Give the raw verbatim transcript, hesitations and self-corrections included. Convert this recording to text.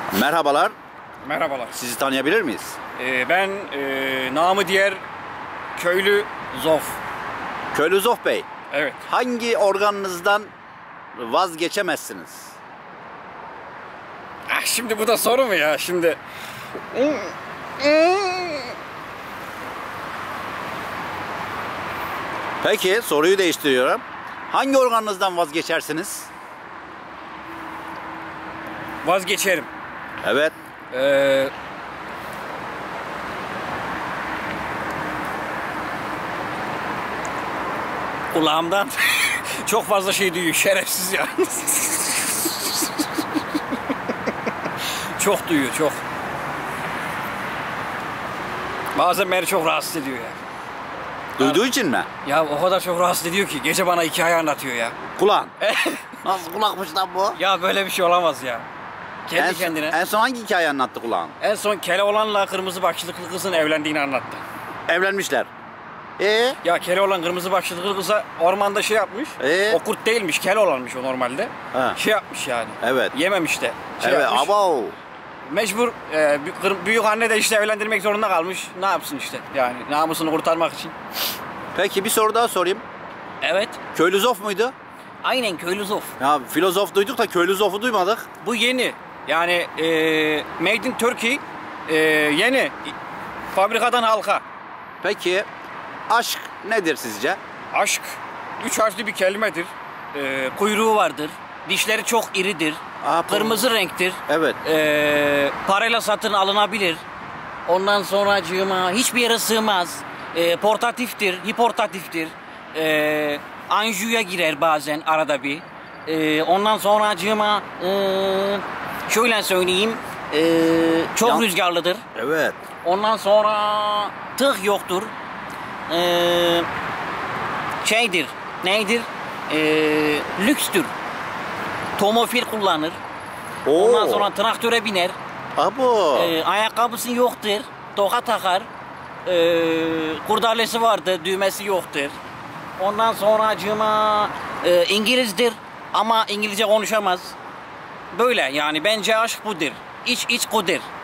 Merhabalar. Merhabalar. Sizi tanıyabilir miyiz? Ee, ben e, namı diğer Köylü Zof. Köylü Zof Bey. Evet. Hangi organınızdan vazgeçemezsiniz? Ah, şimdi bu da soru mu ya şimdi? Peki soruyu değiştiriyorum. Hangi organınızdan vazgeçersiniz? Vazgeçerim. Evet. Ee, kulağımdan çok fazla şey duyuyor. Şerefsiz ya. Çok duyuyor, çok. Bazen beni çok rahatsız ediyor ya. Duyduğu için mi? Ya o kadar çok rahatsız ediyor ki gece bana hikaye anlatıyor ya. Kulağın. Nasıl kulakmış lan bu? Ya böyle bir şey olamaz ya. Kendi en, kendine. En son hangi hikaye anlattı kulağın? En son Keloğlan'la kırmızı başlıklı kızın evlendiğini anlattı. Evlenmişler. Ee? Ya Keloğlan kırmızı başlıklı kıza ormanda şey yapmış. Ee? O kurt değilmiş, Keloğlan'mış o normalde. Ha. Şey yapmış yani. Evet. Yememiş de. Şey evet, yapmış. abo. Mecbur e, büyük anne de işte evlendirmek zorunda kalmış. Ne yapsın işte yani namusunu kurtarmak için. Peki bir soru daha sorayım. Evet. Köylü Zof muydu? Aynen Köylü Zof. Ya filozof duyduk da Köylü Zof'u duymadık. Bu yeni. Yani e, Made in Turkey e, yeni. Fabrikadan halka. Peki aşk nedir sizce? Aşk üç harfli bir kelimedir. E, kuyruğu vardır. Dişleri çok iridir. Aa, Kırmızı renktir. Evet. E, parayla satın alınabilir. Ondan sonracığıma hiçbir yere sığmaz. E, portatiftir, hiportatiftir. E, anjiyoya girer bazen arada bir. E, ondan sonracığıma e, şöyle söyleyeyim. E, çok Ya- rüzgarlıdır. Evet. Ondan sonra tık yoktur. E, şeydir, neydir? E, lükstür. Tomofil kullanır. Oo. Ondan sonra traktöre biner. Abo. E, ayakkabısı yoktur. Toka takar. E, kurdalesi vardır. Düğmesi yoktur. Ondan sonra acıma e, İngilizdir. Ama İngilizce konuşamaz. Böyle yani bence aşk budur. İç iç kudur.